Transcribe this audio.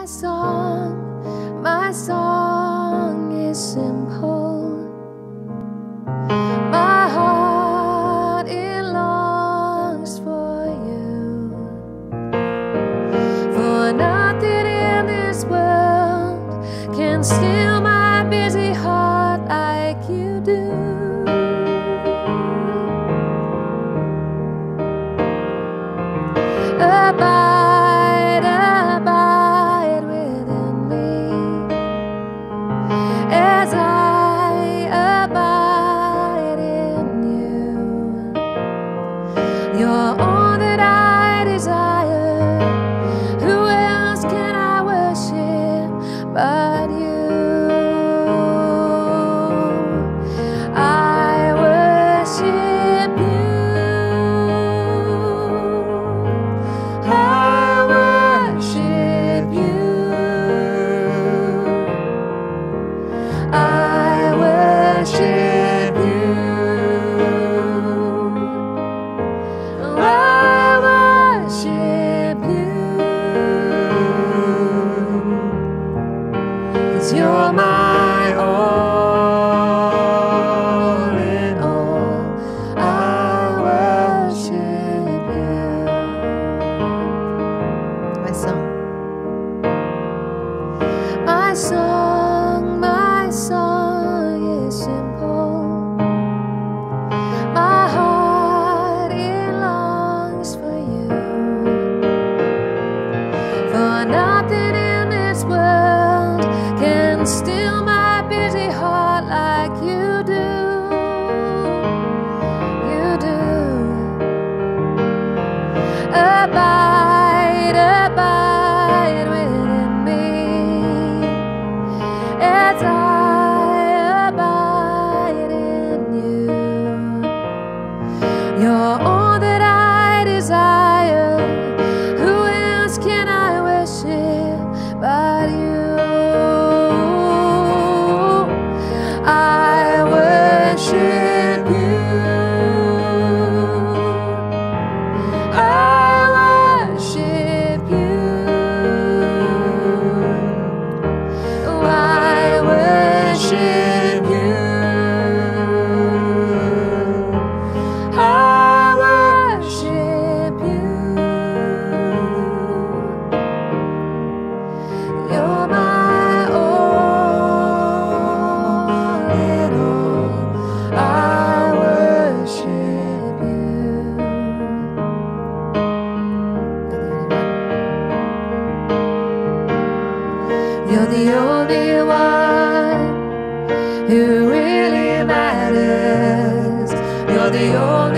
my song is simple. My heart, it longs for you. For nothing in this world can steal my busy heart like you do. Abide within me as I abide in you. You're all that I desire. Who else can I worship but you? I worship you. I worship you. I worship you. 'Cause you're my all in all. I worship you. My song. My song is simple. My heart, it longs for you. For nothing in this world can steal my busy heart like you do. You do. Abide within me as I abide in you. You're all that I desire. Who else can I worship but you? I worship you. I worship you. I worship you. I worship you. You're my all in all. I worship you. You're the only one who really matters. You're the only